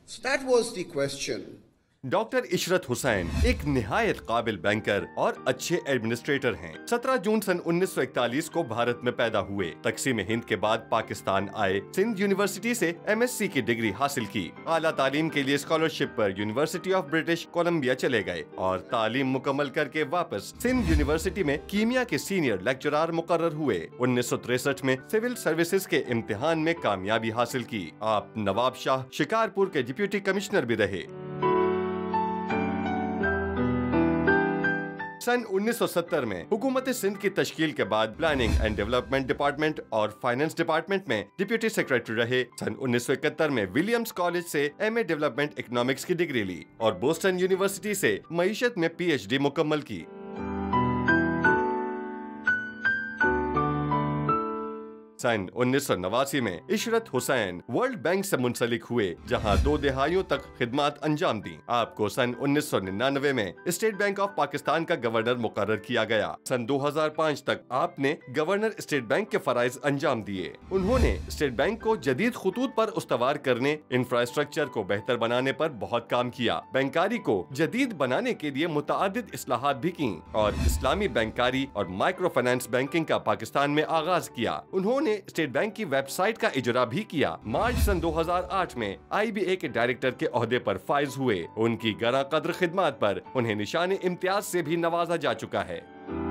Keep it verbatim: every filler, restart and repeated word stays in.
So that was the question. Doctor Ishrat Hussain एक निहायत काबिल बैंकर और अच्छे एडमिनिस्ट्रेटर हैं। सत्रह जून सन उन्नीस सौ इकतालीस को भारत में पैदा हुए। तकसीम हिंद के बाद पाकिस्तान आए। सिंध यूनिवर्सिटी से एमएससी की डिग्री हासिल की। आला तालीम के लिए स्कॉलरशिप पर यूनिवर्सिटी ऑफ ब्रिटिश कोलंबिया चले गए और तालीम मुकम्मल करके वापस सिंध यूनिवर्सिटी में कीमिया के सीनियर लेक्चरार मुकर्रर हुए। उन्नीस सौ तिरसठ में सिविल सर्विसेज के इम्तिहान में कामयाबी हासिल की। आप नवाब शाह शिकारपुर के डिप्यूटी कमिश्नर भी रहे। सन उन्नीस सौ सत्तर में हुकूमत सिंध की तश्कील के बाद प्लानिंग एंड डेवलपमेंट डिपार्टमेंट और फाइनेंस डिपार्टमेंट में डिप्यूटी सेक्रेटरी रहे। सन उन्नीस सौ इकहत्तर में विलियम्स कॉलेज से एमए डेवलपमेंट इकोनॉमिक्स की डिग्री ली और बोस्टन यूनिवर्सिटी से मईशत में पीएचडी मुकम्मल की। सन उन्नीस सौ नवासी में इशरत हुसैन वर्ल्ड बैंक से मुंसलिक हुए, जहां दो दहाइयों तक खिदमत अंजाम दी। आपको सन उन्नीस सौ निन्यानवे में स्टेट बैंक ऑफ पाकिस्तान का गवर्नर मुकर्रर किया गया। सन दो हज़ार पाँच तक आपने गवर्नर स्टेट बैंक के फराइज अंजाम दिए। उन्होंने स्टेट बैंक को जदीद खुतूत पर उस्तवार करने, इंफ्रास्ट्रक्चर को बेहतर बनाने पर बहुत काम किया। बैंकारी को जदीद बनाने के लिए मुतअद्दिद इस्लाहात भी की और इस्लामी बैंकारी और माइक्रो फाइनेंस बैंकिंग का पाकिस्तान में आगाज किया। उन्होंने स्टेट बैंक की वेबसाइट का इजरा भी किया। मार्च सन दो हज़ार आठ में आईबीए के डायरेक्टर के ओहदे पर फाइज हुए। उनकी गरा कद्र खिदमत पर उन्हें निशान इम्तियाज से भी नवाजा जा चुका है।